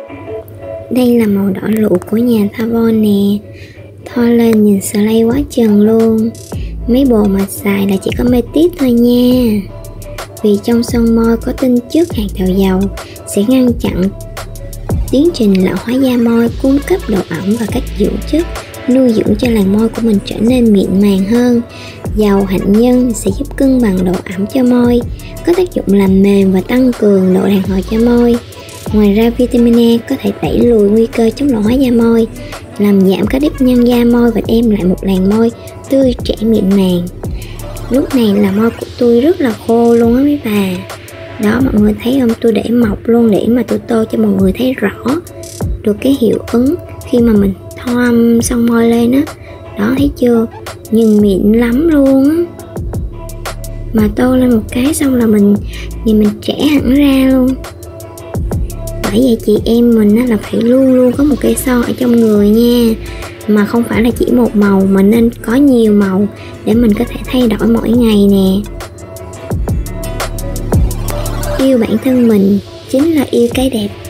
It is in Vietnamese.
Đây là màu đỏ lụ của nhà Thavon nè. Thoa lên nhìn slay quá chừng luôn. Mấy bộ mà xài là chỉ có mê tít thôi nha. Vì trong son môi có tinh chất hạt đào dầu sẽ ngăn chặn tiến trình lão hóa da môi, cung cấp độ ẩm và các dưỡng chất nuôi dưỡng cho làn môi của mình trở nên mịn màng hơn. Dầu hạnh nhân sẽ giúp cân bằng độ ẩm cho môi, có tác dụng làm mềm và tăng cường độ đàn hồi cho môi. Ngoài ra, vitamin E có thể đẩy lùi nguy cơ chống lão hóa da môi, làm giảm các nếp nhăn da môi và đem lại một làn môi tươi trẻ mịn màng. Lúc này là môi của tôi rất là khô luôn á mấy bà. Đó, mọi người thấy không, tôi để mọc luôn để mà tôi tô cho mọi người thấy rõ được cái hiệu ứng khi mà mình thoa son môi lên á. Đó, thấy chưa, nhìn mịn lắm luôn á. Mà tô lên một cái xong là mình nhìn mình trẻ hẳn ra luôn. Bởi vậy chị em mình á, là phải luôn luôn có một cây son ở trong người nha. Mà không phải là chỉ một màu mà nên có nhiều màu để mình có thể thay đổi mỗi ngày nè. Yêu bản thân mình chính là yêu cái đẹp.